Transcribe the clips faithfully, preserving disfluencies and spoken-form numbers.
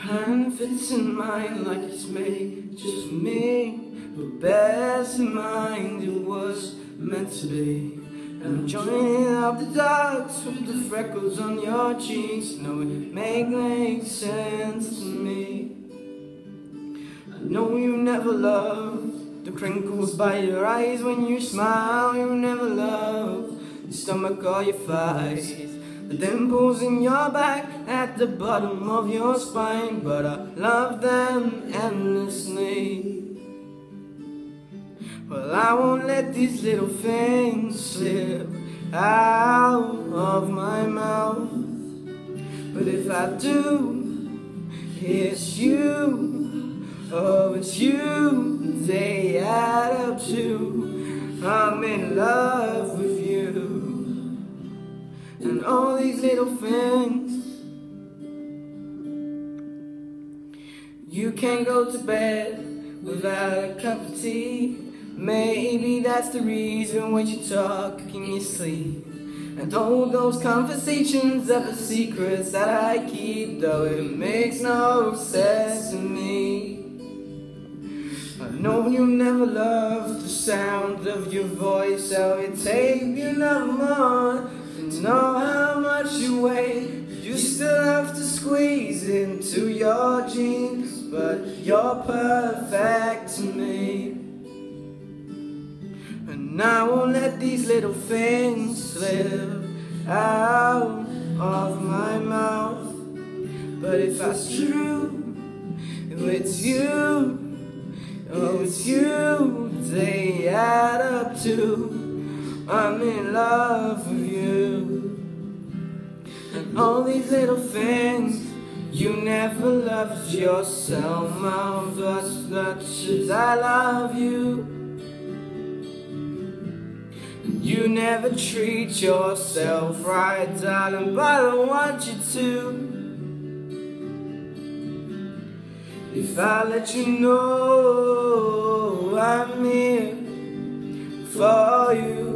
hand fits in mine like it's made just for me. But bears in mind it was meant to be. And I'm joining up the dots with the freckles on your cheeks. No, it make, makes sense to me. I know you never loved the crinkles by your eyes when you smile. You never loved your stomach or your thighs, the dimples in your back at the bottom of your spine. But I love them endlessly. Well, I won't let these little things slip out of my mouth. But if I do, it's you, oh it's you, they add up to. I'm in love with you. And all these little things. You can't go to bed without a cup of tea. Maybe that's the reason when you talk in your sleep. And all those conversations are the secrets that I keep, though it makes no sense to me. I know you never loved the sound of your voice, so it takes you no more to know how much you weigh. You still have to squeeze into your jeans, but you're perfect to me. And I won't let these little things slip out of my mouth. But if that's true, if it's you, oh it's you, they add up to. I'm in love with you. And all these little things. You never loved yourself as much as I love you. You never treat yourself right, darling, but I want you to. If I let you know I'm here for you,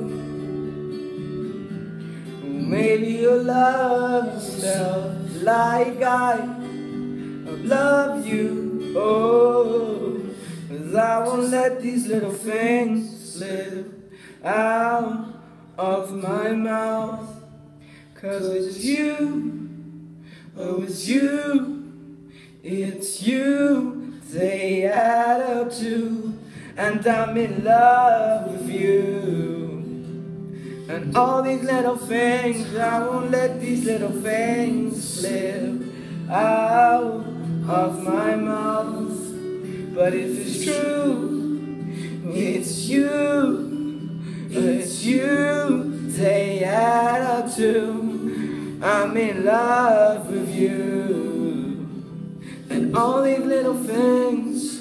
maybe you'll love yourself like I love you. Oh, 'cause I won't let these little things slip out of my mouth. 'Cause it's you, oh it's you, it's you, they add up to. And I'm in love with you. And all these little things, I won't let these little things slip out of my mouth. But if it's true, it's you, it's you, they add up to. I'm in love with you. And all these little things